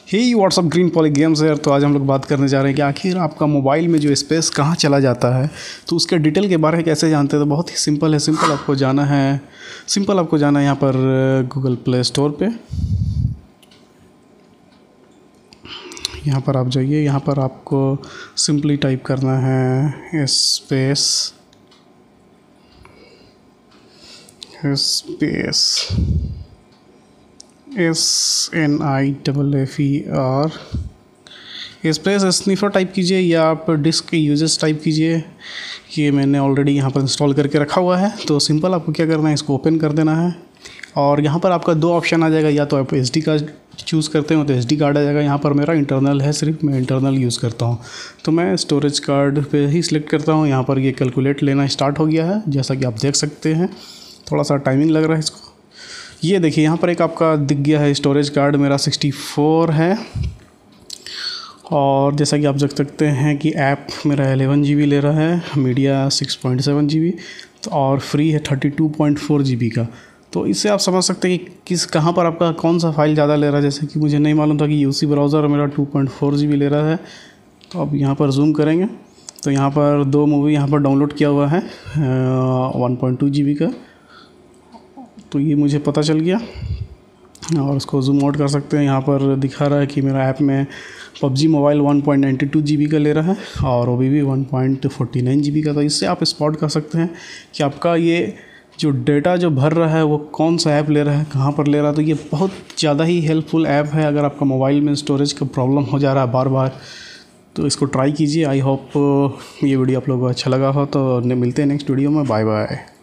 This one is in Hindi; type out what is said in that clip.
हे व्हाट्सअप ग्रीन पॉली गेम्स है। तो आज हम लोग बात करने जा रहे हैं कि आखिर आपका मोबाइल में जो स्पेस कहाँ चला जाता है, तो उसके डिटेल के बारे में कैसे जानते हैं। तो बहुत ही सिंपल है। सिंपल आपको जाना है यहाँ पर गूगल प्ले स्टोर पे। यहाँ पर आप जाइए। यहाँ पर आपको सिंपली टाइप करना है space SNIFFER space sniffer type कीजिए या आप डिस्क यूजेस टाइप कीजिए। ये मैंने ऑलरेडी यहाँ पर इंस्टॉल करके रखा हुआ है। तो सिंपल आपको क्या करना है, इसको ओपन कर देना है और यहाँ पर आपका दो ऑप्शन आ जाएगा। या तो आप SD कार्ड चूज़ करते हो तो SD कार्ड आ जाएगा। यहाँ पर मेरा इंटरनल है, सिर्फ मैं इंटरनल यूज़ करता हूँ तो मैं स्टोरेज कार्ड पे ही सिलेक्ट करता हूँ। यहाँ पर ये कैलकुलेट लेना स्टार्ट हो गया है, जैसा कि आप देख सकते हैं। थोड़ा सा टाइमिंग लग रहा है इसको। ये देखिए यहाँ पर एक आपका दिख गया है स्टोरेज कार्ड, मेरा 64 है। और जैसा कि आप देख सकते हैं कि ऐप मेरा 11 GB ले रहा है, मीडिया 6.7 GB तो और फ्री है 32.4 GB का। तो इससे आप समझ सकते हैं कि कहाँ पर आपका कौन सा फाइल ज़्यादा ले रहा है। जैसे कि मुझे नहीं मालूम था कि UC ब्राउज़र मेरा 2.4 GB ले रहा है। तो अब यहाँ पर जूम करेंगे तो यहाँ पर दो मूवी यहाँ पर डाउनलोड किया हुआ है 1.2 GB का। तो ये मुझे पता चल गया और उसको जूम आउट कर सकते हैं। यहाँ पर दिखा रहा है कि मेरा ऐप में PUBG मोबाइल 1.92 GB का ले रहा है और OBB 1.49 GB का। तो इससे आप स्पॉट कर सकते हैं कि आपका ये जो डेटा जो भर रहा है वो कौन सा ऐप ले रहा है, कहाँ पर ले रहा है। तो ये बहुत ज़्यादा ही हेल्पफुल ऐप है। अगर आपका मोबाइल में स्टोरेज का प्रॉब्लम हो जा रहा है बार बार, तो इसको ट्राई कीजिए। आई होप ये वीडियो आप लोगों को अच्छा लगा हो। तो मिलते हैं नेक्स्ट वीडियो में। Bye bye.